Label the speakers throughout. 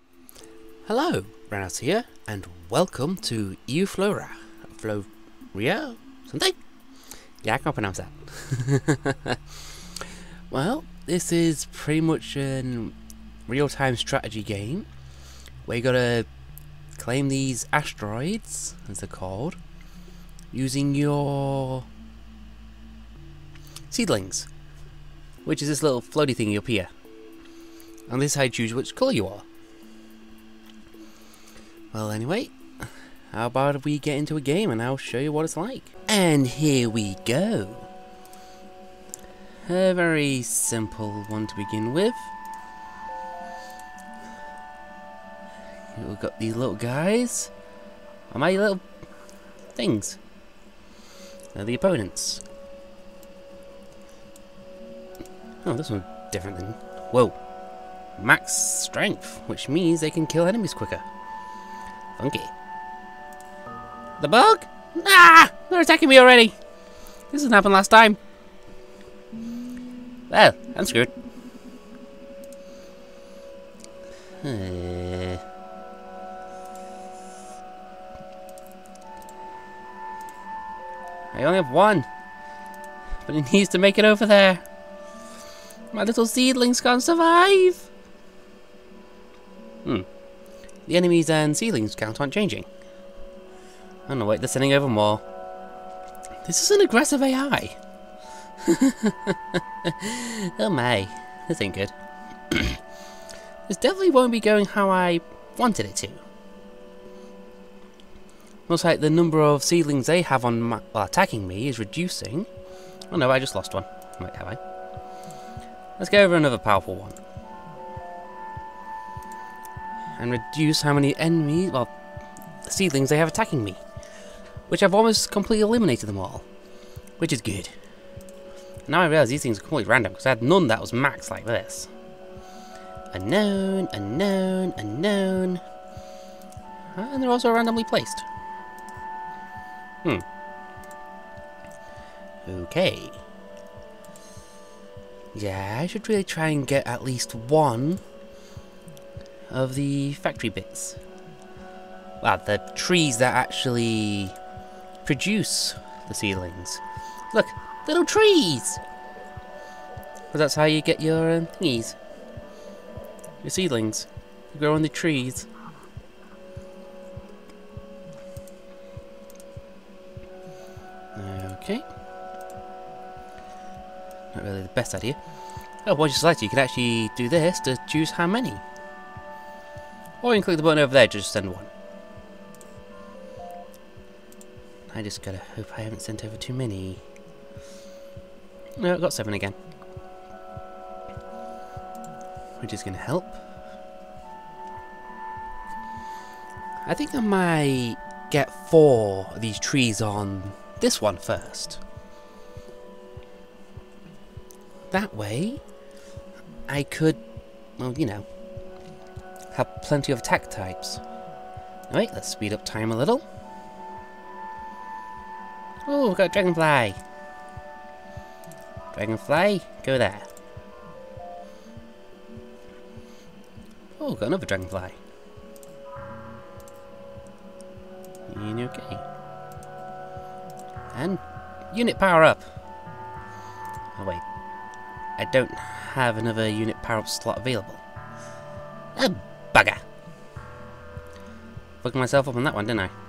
Speaker 1: Hello, Ranos here, and welcome to Eufloria. Floria? Something? Yeah, I can't pronounce that. Well, this is pretty much a real-time strategy game where you gotta claim these asteroids, as they're called, using your seedlings, which is this little floaty thingy up here. And this is how you choose which colour you are. Well, anyway, how about we get into a game and I'll show you what it's like. And here we go. A very simple one to begin with. We've got these little guys. Are my little things. They're the opponents. Oh, this one's different than... Whoa. Max strength, which means they can kill enemies quicker. Funky. The bug? Ah! They're attacking me already! This didn't happen last time. Well, I'm screwed. I only have one. But it needs to make it over there. My little seedlings can't survive. The enemies and seedlings count aren't changing. Oh no, wait, they're sending over more. This is an aggressive AI. Oh my, this ain't good. This definitely won't be going how I wanted it to. Looks like the number of seedlings they have on attacking me is reducing. Oh no, I just lost one. Wait, have I? Let's go over another powerful one. And reduce how many enemies, well, seedlings they have attacking me. Which I've almost completely eliminated them all. Which is good. Now I realise these things are completely random, because I had none that was max like this. Unknown, unknown, unknown. And they're also randomly placed. Okay. Yeah, I should really try and get at least one of the factory bits. Well, the trees that actually produce the seedlings. Look, little trees! Well, that's how you get your thingies. Your seedlings. You grow on the trees. Okay. Not really the best idea. Oh, once you select it, you can actually do this to choose how many. Or you can click the button over there to just send one. I just gotta hope I haven't sent over too many. No, I've got 7 again. Which is gonna help. I think I might get 4 of these trees on this one first. That way, I could, well, you know, have plenty of attack types. Alright, let's speed up time a little. Oh, we've got a dragonfly. Dragonfly, go there. Oh, got another dragonfly. Okay. And unit power up. Oh wait, I don't have another unit power up slot available. Oh, bugger. Fucked myself up on that one, didn't I?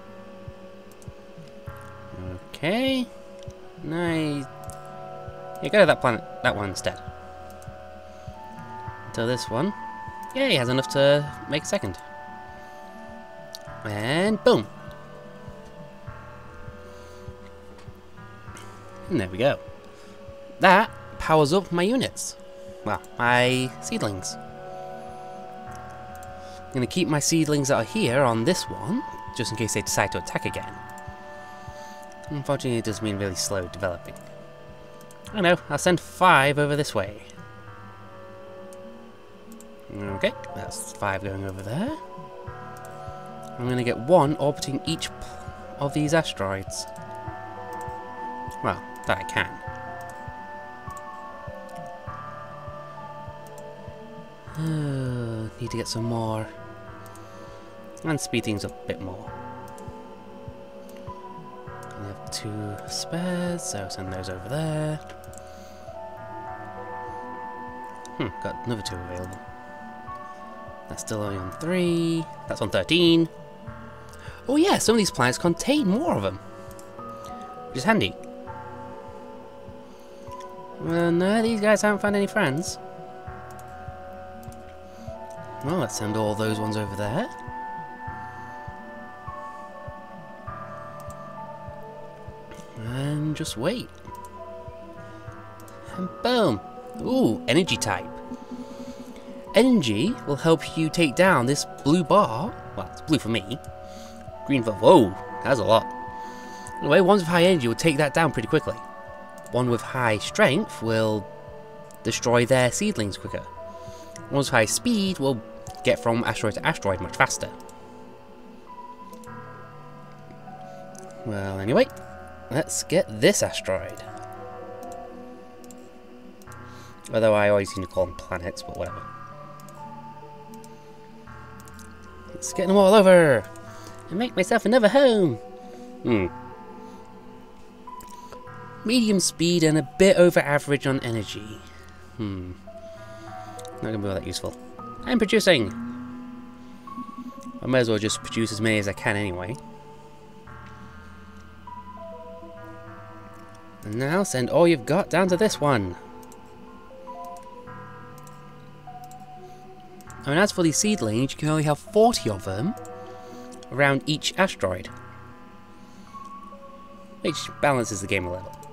Speaker 1: Okay. Nice. Yeah, go to that planet, that one instead. Until this one. Yeah, he has enough to make a second. And boom. And there we go. That powers up my units. Well, my seedlings. I'm going to keep my seedlings that are here on this one, just in case they decide to attack again. Unfortunately, it does mean really slow developing. I know, I'll send 5 over this way. Okay, that's 5 going over there. I'm going to get 1 orbiting each of these asteroids. Well, that I can. need to get some more and speed things up a bit more. We have 2 spares, so send those over there. Got another 2 available. That's still only on 3. That's on 13. Oh yeah, some of these planets contain more of them, which is handy. Well, no, these guys haven't found any friends. Well, let's send all those ones over there. And just wait. And boom! Ooh, energy type. Energy will help you take down this blue bar. Well, it's blue for me. Green for... Whoa, that's a lot. Anyway, ones with high energy will take that down pretty quickly. One with high strength will destroy their seedlings quicker. Ones with high speed will get from asteroid to asteroid much faster. Well, anyway, let's get this asteroid. Although I always seem to call them planets, but whatever. Let's get them all over and make myself another home. Medium speed and a bit over average on energy. Not gonna be all that useful. I'm producing! I might as well just produce as many as I can anyway. And now send all you've got down to this one. And as for these seedlings, you can only have 40 of them around each asteroid, which balances the game a little.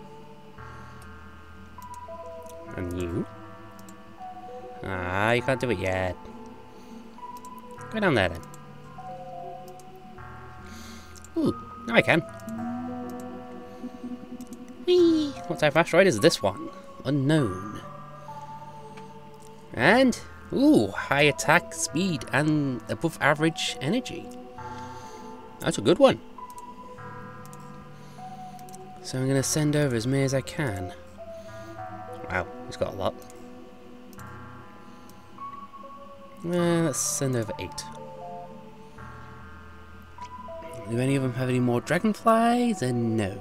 Speaker 1: And you? Ah, you can't do it yet. Go down there then. Ooh, now I can. Whee! What type of asteroid is this one? Unknown. And, ooh, high attack speed and above average energy. That's a good one. So I'm going to send over as many as I can. Wow, he's got a lot. Let's send over 8. Do any of them have any more dragonflies? No.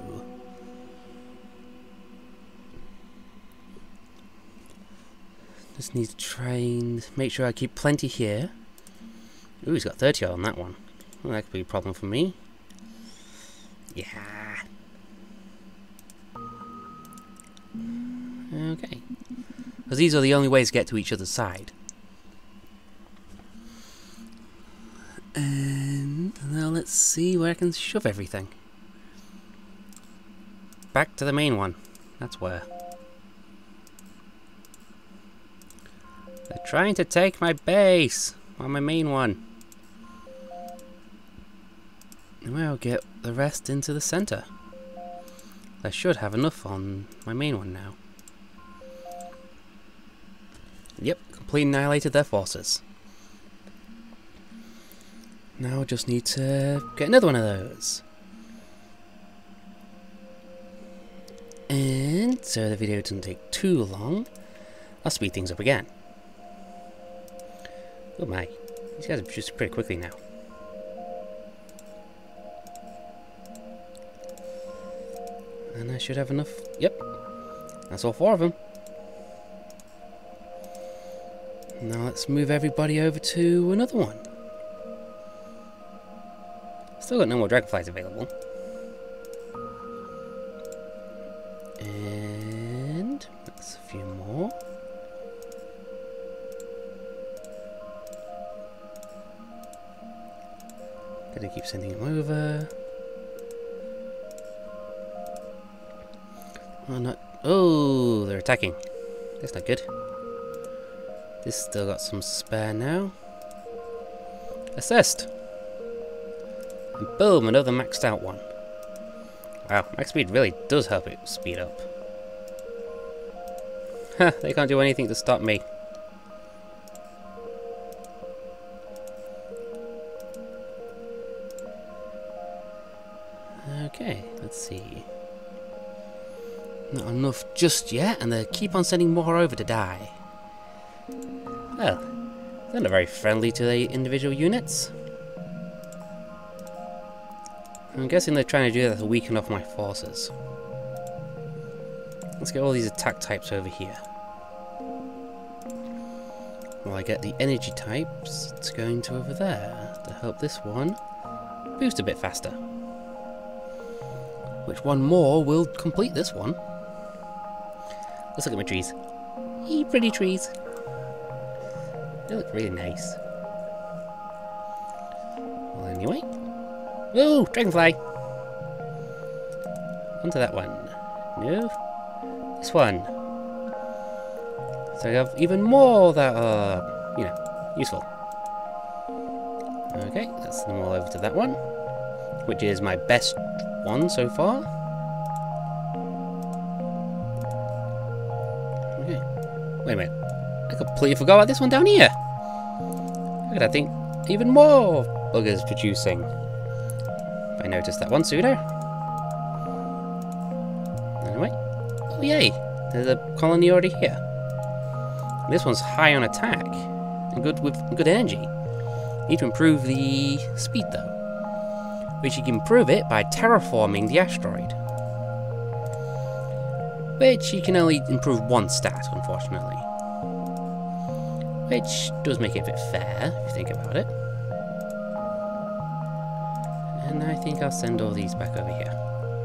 Speaker 1: Just need to try and make sure I keep plenty here. Ooh, he's got 30 on that one. Well, that could be a problem for me. Yeah. Okay. Because these are the only ways to get to each other's side. And now let's see where I can shove everything. Back to the main one. That's where. They're trying to take my base on my main one. And I'll get the rest into the center. I should have enough on my main one now. Yep, completely annihilated their forces. Now I just need to get another one of those. And so the video doesn't take too long, I'll speed things up again. Oh my, these guys are producing pretty quickly now. And I should have enough. Yep, that's all 4 of them. Now let's move everybody over to another one. Still got no more dragonflies available. And that's a few more. Gonna keep sending them over. Oh, not. Oh, they're attacking. That's not good. This still got some spare now. Assist. And boom, another maxed out one. Wow, max speed really does help it speed up. Ha, they can't do anything to stop me. Okay, let's see. Not enough just yet, and they keep on sending more over to die. Well, They're not very friendly to the individual units. I'm guessing they're trying to do that to weaken off my forces. Let's get all these attack types over here. While I get the energy types, it's going to over there to help this one boost a bit faster. Which one more will complete this one? Let's look at my trees. Eee, pretty trees. They look really nice. Well, anyway. Whoa, dragonfly! Onto that one. No. This one. So I have even more that are, you know, useful. Okay, let's send them all over to that one, which is my best one so far. Okay. Wait a minute. I completely forgot about this one down here. Look at that thing. Even more buggers producing. If I noticed that one sooner. Anyway. Oh yay! There's a colony already here. This one's high on attack and good with good energy. Need to improve the speed though, which you can improve it by terraforming the asteroid, which you can only improve one stat, unfortunately. Which does make it a bit fair if you think about it. And I think I'll send all these back over here.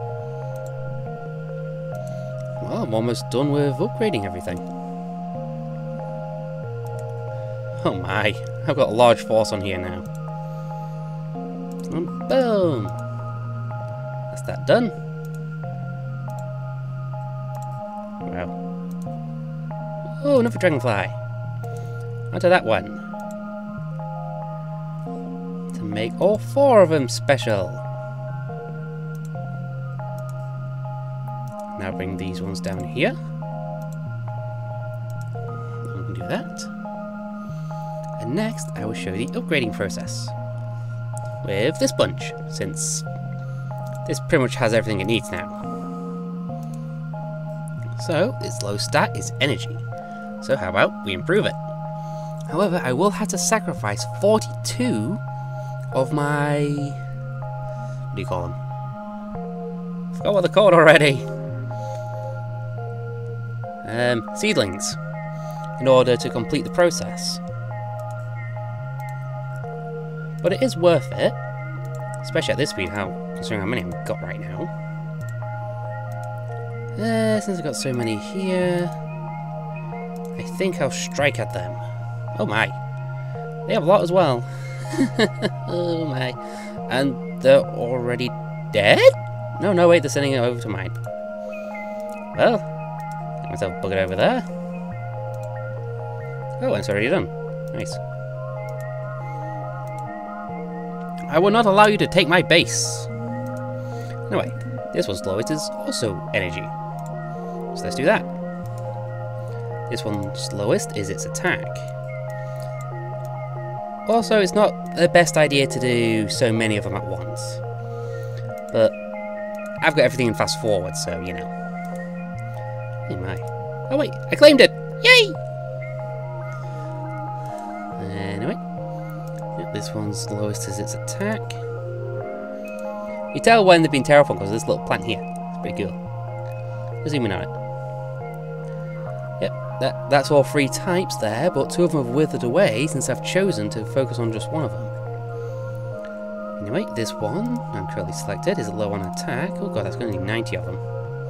Speaker 1: Well, I'm almost done with upgrading everything. Oh my, I've got a large force on here now. And boom! That's that done. Wow. Oh, another dragonfly. Onto that one. To make all 4 of them special. Now bring these ones down here. We can do that. And next, I will show you the upgrading process with this bunch, since this pretty much has everything it needs now. So, its low stat is energy. So how about we improve it? However, I will have to sacrifice 42 of my... what do you call them? Forgot what they're called already. Seedlings, in order to complete the process. But it is worth it, especially at this speed, considering how many I've got right now. Since I've got so many here, I think I'll strike at them. Oh my, they have a lot as well. Oh my, and they're already dead? No, wait, they're sending it over to mine. Well, get myself buggered over there. Oh, it's already done. Nice. I will not allow you to take my base. Anyway, this one's lowest is also energy. So let's do that. This one's lowest is its attack. Also, it's not the best idea to do so many of them at once. But I've got everything in fast forward, so you know. Oh my. Oh wait, I claimed it! Yay! Anyway. This one's lowest is its attack. You tell when they've been terraformed because of this little plant here. It's pretty cool. Just zoom in on it. Yep, that's all 3 types there, but 2 of them have withered away since I've chosen to focus on just one of them. Anyway, this one, I'm currently selected, is low on attack. Oh god, that's going to need 90 of them.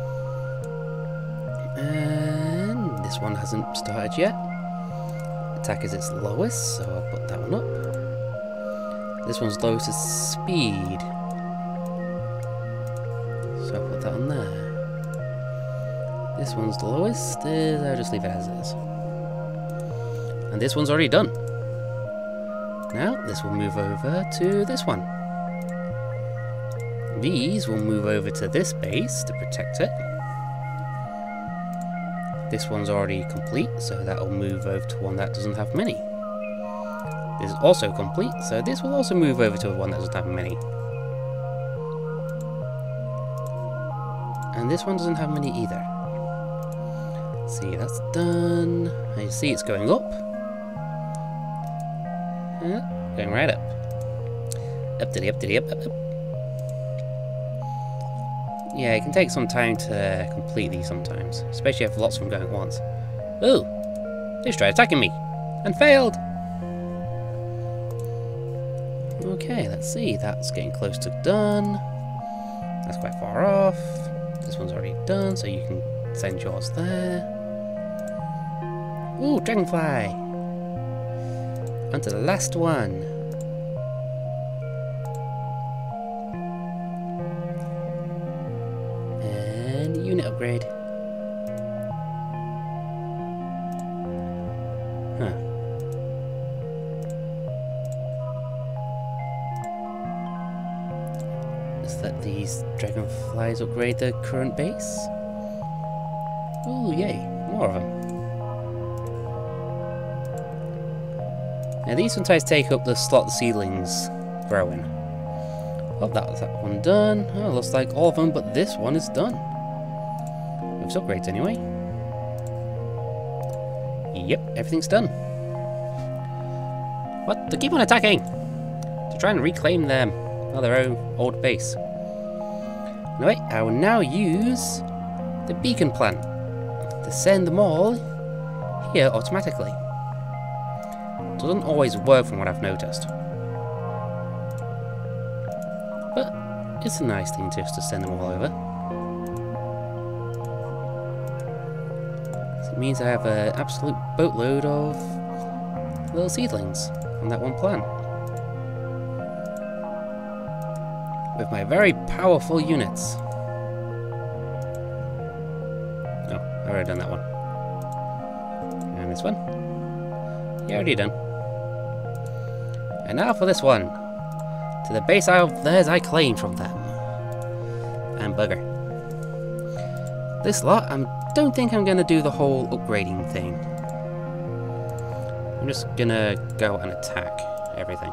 Speaker 1: And this one hasn't started yet. Attack is its lowest, so I'll put that one up. This one's lowest is speed, so I'll put that on there. This one's the lowest, I'll just leave it as is. And this one's already done. Now, this will move over to this one. These will move over to this base to protect it. This one's already complete, so that will move over to one that doesn't have many. This is also complete, so this will also move over to one that doesn't have many. And this one doesn't have many either. See, that's done. And you see it's going up. Going right up. Up to the up to the up. Yeah, it can take some time to complete these sometimes, especially if lots of them going at once. Ooh! They tried attacking me! And failed! Okay, let's see. That's getting close to done. That's quite far off. This one's already done, so you can send yours there. Ooh, dragonfly! On to the last one. And unit upgrade. Huh. Is that these dragonflies upgrade the current base? Ooh, yay, more of them. Now these sometimes take up the slot the seedlings grow in. Oh, that was that one done. Oh, looks like all of them, but this one is done. With upgrades anyway. Yep, everything's done. What? They keep on attacking! To try and reclaim their own old base. Anyway, I will now use the beacon plant to send them all here automatically. It doesn't always work from what I've noticed. But it's a nice thing just to send them all over. So it means I have an absolute boatload of little seedlings on that one plant. With my very powerful units. Oh, I've already done that one. And this one. Yeah, already done. And now for this one. To the base of theirs I claimed from them. And bugger. This lot, I don't think I'm going to do the whole upgrading thing. I'm just going to go and attack everything.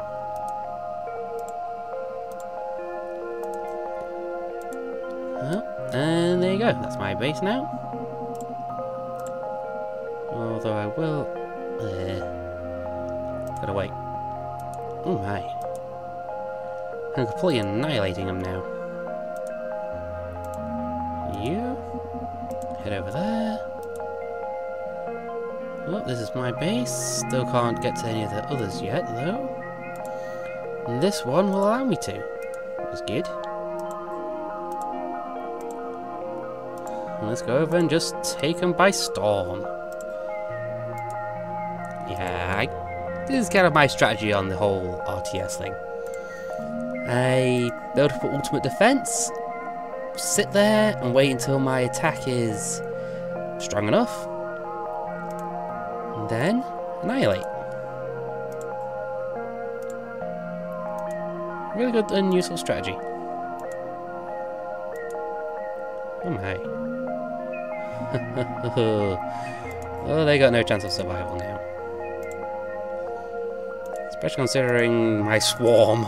Speaker 1: And there you go, that's my base now. Although I will... gotta wait. Oh my. I'm completely annihilating them now. You head over there. Oh, this is my base. Still can't get to any of the others yet, though. And this one will allow me to. That's good. Let's go over and just take them by storm. Yeah, this is kind of my strategy on the whole RTS thing. I build up ultimate defense, sit there and wait until my attack is strong enough, and then annihilate. Really good and useful strategy. Oh my. Oh, they got no chance of survival now. Especially considering my swarm.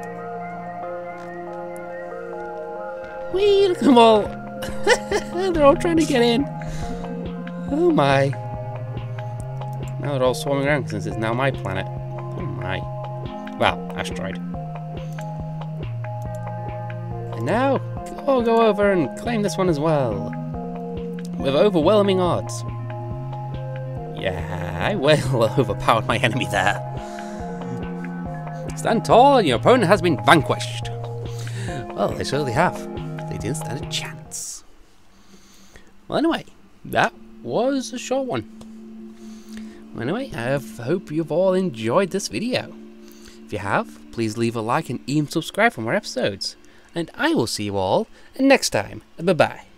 Speaker 1: Whee! Look at them all! They're all trying to get in. Oh my. Now they're all swarming around since it's now my planet. Oh my. Well, asteroid. And now, I'll go over and claim this one as well. With overwhelming odds. Yeah, I well overpowered my enemy there. Stand tall and your opponent has been vanquished. Well, they surely have. They didn't stand a chance. Well, anyway, that was a short one. Well, anyway, I hope you've all enjoyed this video. If you have, please leave a like and even subscribe for more episodes. And I will see you all next time. Bye-bye.